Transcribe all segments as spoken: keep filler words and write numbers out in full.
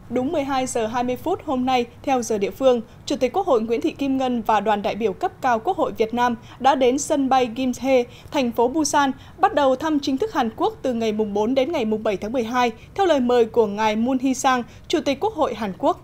Đúng mười hai giờ hai mươi phút hôm nay, theo giờ địa phương, Chủ tịch Quốc hội Nguyễn Thị Kim Ngân và đoàn đại biểu cấp cao Quốc hội Việt Nam đã đến sân bay Gimhae, thành phố Busan, bắt đầu thăm chính thức Hàn Quốc từ ngày bốn đến ngày bảy tháng mười hai, theo lời mời của ngài Moon Hee-sang, Chủ tịch Quốc hội Hàn Quốc.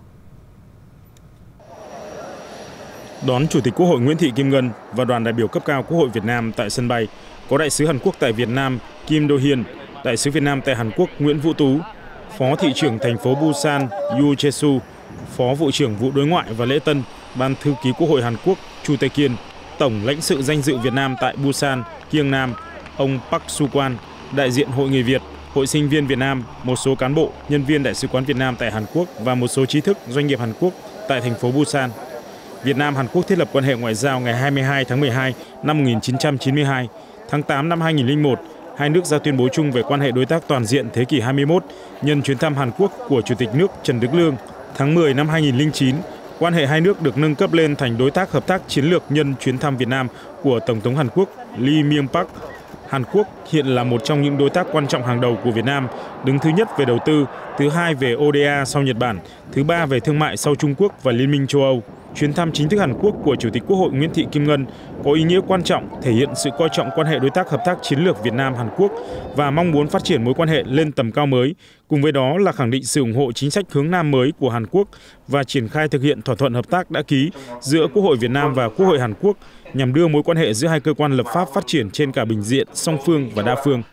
Đón Chủ tịch Quốc hội Nguyễn Thị Kim Ngân và đoàn đại biểu cấp cao Quốc hội Việt Nam tại sân bay có Đại sứ Hàn Quốc tại Việt Nam Kim Do-hyun, Đại sứ Việt Nam tại Hàn Quốc Nguyễn Vũ Tú, Phó thị trưởng thành phố Busan Yoo Jae-su, Phó vụ trưởng vụ đối ngoại và lễ tân Ban thư ký Quốc hội Hàn Quốc Chu Tae-kiên, Tổng lãnh sự danh dự Việt Nam tại Busan Kiêng Nam ông Park Su-kwan, đại diện Hội Người Việt, Hội Sinh viên Việt Nam, một số cán bộ, nhân viên Đại sứ quán Việt Nam tại Hàn Quốc và một số trí thức doanh nghiệp Hàn Quốc tại thành phố Busan. Việt Nam Hàn Quốc thiết lập quan hệ ngoại giao ngày hai mươi hai tháng mười hai năm một nghìn chín trăm chín mươi hai, tháng tám năm hai nghìn không trăm lẻ một. Hai nước ra tuyên bố chung về quan hệ đối tác toàn diện thế kỷ hai mươi mốt nhân chuyến thăm Hàn Quốc của Chủ tịch nước Trần Đức Lương. Tháng mười năm hai nghìn không trăm lẻ chín, quan hệ hai nước được nâng cấp lên thành đối tác hợp tác chiến lược nhân chuyến thăm Việt Nam của Tổng thống Hàn Quốc Lee Myung-pak. Hàn Quốc hiện là một trong những đối tác quan trọng hàng đầu của Việt Nam, đứng thứ nhất về đầu tư, thứ hai về O D A sau Nhật Bản, thứ ba về thương mại sau Trung Quốc và Liên minh châu Âu. Chuyến thăm chính thức Hàn Quốc của Chủ tịch Quốc hội Nguyễn Thị Kim Ngân có ý nghĩa quan trọng, thể hiện sự coi trọng quan hệ đối tác hợp tác chiến lược Việt Nam-Hàn Quốc và mong muốn phát triển mối quan hệ lên tầm cao mới. Cùng với đó là khẳng định sự ủng hộ chính sách hướng Nam mới của Hàn Quốc và triển khai thực hiện thỏa thuận hợp tác đã ký giữa Quốc hội Việt Nam và Quốc hội Hàn Quốc nhằm đưa mối quan hệ giữa hai cơ quan lập pháp phát triển trên cả bình diện, song phương và đa phương.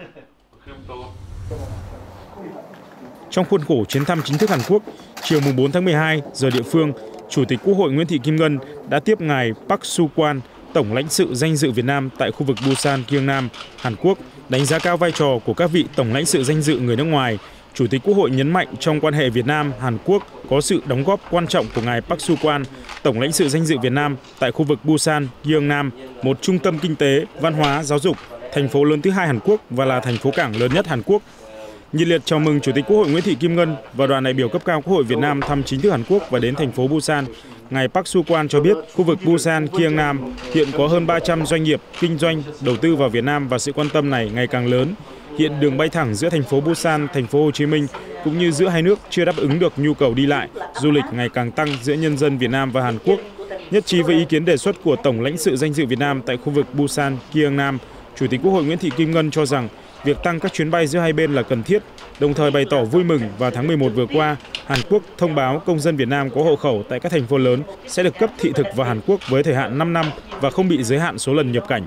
Trong khuôn khổ chuyến thăm chính thức Hàn Quốc, chiều bốn tháng mười hai giờ địa phương, Chủ tịch Quốc hội Nguyễn Thị Kim Ngân đã tiếp ngài Park Su-kwan, Tổng lãnh sự danh dự Việt Nam tại khu vực Busan Kiêng Nam, Hàn Quốc, đánh giá cao vai trò của các vị Tổng lãnh sự danh dự người nước ngoài. Chủ tịch Quốc hội nhấn mạnh trong quan hệ Việt Nam-Hàn Quốc có sự đóng góp quan trọng của ngài Park Su-kwan, Tổng lãnh sự danh dự Việt Nam tại khu vực Busan Kiêng Nam, một trung tâm kinh tế, văn hóa, giáo dục, thành phố lớn thứ hai Hàn Quốc và là thành phố cảng lớn nhất Hàn Quốc. Nhiệt liệt chào mừng Chủ tịch Quốc hội Nguyễn Thị Kim Ngân và đoàn đại biểu cấp cao Quốc hội Việt Nam thăm chính thức Hàn Quốc và đến thành phố Busan. Ngài Park Su-kwan cho biết khu vực Busan Kiêng Nam hiện có hơn ba trăm doanh nghiệp kinh doanh đầu tư vào Việt Nam và sự quan tâm này ngày càng lớn. Hiện đường bay thẳng giữa thành phố Busan, thành phố Hồ Chí Minh cũng như giữa hai nước chưa đáp ứng được nhu cầu đi lại, du lịch ngày càng tăng giữa nhân dân Việt Nam và Hàn Quốc. Nhất trí với ý kiến đề xuất của Tổng lãnh sự danh dự Việt Nam tại khu vực Busan Kiêng Nam, Chủ tịch Quốc hội Nguyễn Thị Kim Ngân cho rằng việc tăng các chuyến bay giữa hai bên là cần thiết, đồng thời bày tỏ vui mừng vào tháng mười một vừa qua, Hàn Quốc thông báo công dân Việt Nam có hộ khẩu tại các thành phố lớn sẽ được cấp thị thực vào Hàn Quốc với thời hạn năm năm và không bị giới hạn số lần nhập cảnh.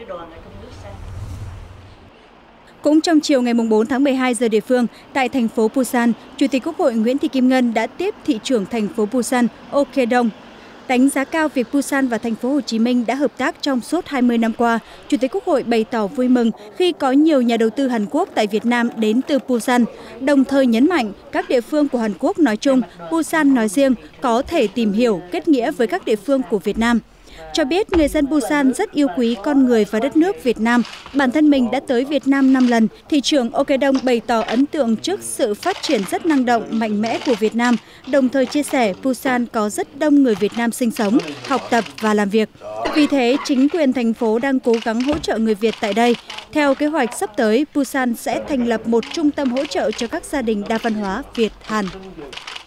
Cũng trong chiều ngày bốn tháng mười hai giờ địa phương, tại thành phố Busan, Chủ tịch Quốc hội Nguyễn Thị Kim Ngân đã tiếp thị trưởng thành phố Busan Oh Kye-dong. Đánh giá cao việc Busan và thành phố Hồ Chí Minh đã hợp tác trong suốt hai mươi năm qua, Chủ tịch Quốc hội bày tỏ vui mừng khi có nhiều nhà đầu tư Hàn Quốc tại Việt Nam đến từ Busan, đồng thời nhấn mạnh các địa phương của Hàn Quốc nói chung, Busan nói riêng có thể tìm hiểu, kết nghĩa với các địa phương của Việt Nam. Cho biết người dân Busan rất yêu quý con người và đất nước Việt Nam. Bản thân mình đã tới Việt Nam năm lần. Thị trưởng Oh Kye-dong bày tỏ ấn tượng trước sự phát triển rất năng động, mạnh mẽ của Việt Nam, đồng thời chia sẻ Busan có rất đông người Việt Nam sinh sống, học tập và làm việc. Vì thế, chính quyền thành phố đang cố gắng hỗ trợ người Việt tại đây. Theo kế hoạch sắp tới, Busan sẽ thành lập một trung tâm hỗ trợ cho các gia đình đa văn hóa Việt-Hàn.